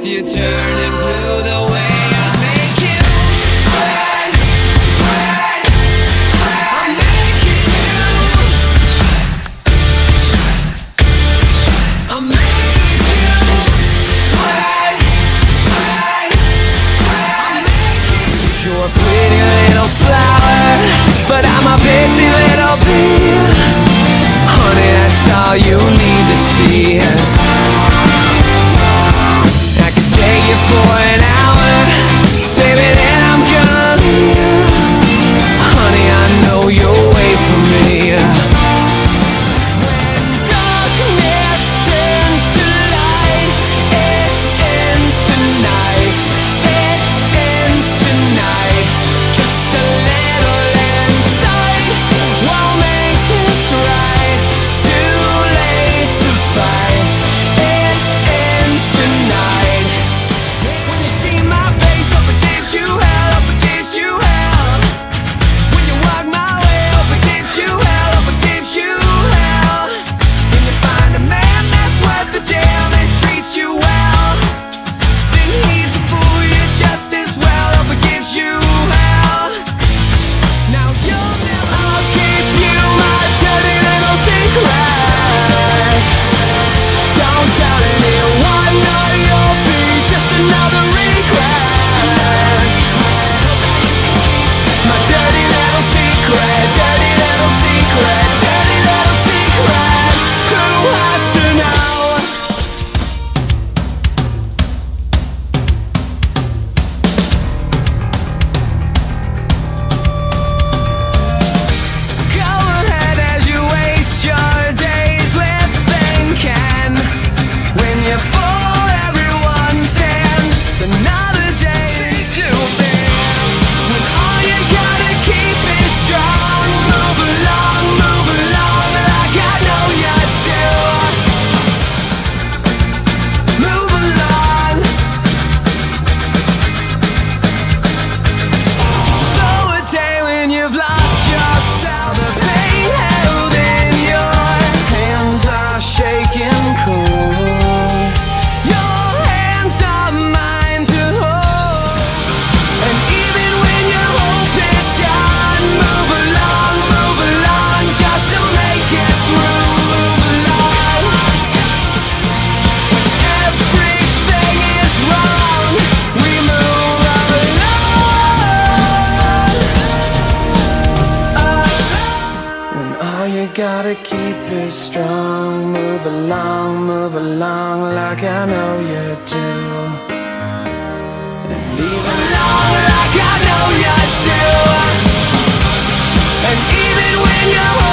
with you turning blue, the way I make you sweat, sweat, sweat. I'm making you sweat, I'm making you sweat, sweat, sweat. I'm making you. You're a pretty little flower, but I'm a busy little bee. Honey, that's all you need to see. I could take you for an hour, baby, then I'm gonna leave. Honey, I know you'll wait for me. When darkness turns to light, it ends tonight, it ends tonight. Just a little insight won't make this right. It's too late to fight, it ends tonight. When you see my face up against you, hell, up against you, hell. When you walk my way, up against you, hell, up against you, hell. When you find a man that's worth the damn and treats you well, then he's a fool you just as well, up against you, hell. Now you'll never, I'll keep you my dirty little secret. Don't tell anyone, or you'll be just another regret. My dirty little secret, dirty little secret, dirty little secret. Who has to know? Go ahead as you waste your days with thinking. When you fall, everyone stands. Another day to bend. When all you gotta keep is strong. Move along like I know you do. Move along. So a day when you've lost yourself, the pain held in your hands are shaking cold. Your hands are mine to hold. And even when your hope is gone, move along, just to make it through. Move along. When everything is wrong, we move along. When all you gotta keep is strong, move along like I know you do. And even along like I know you do. And even when you're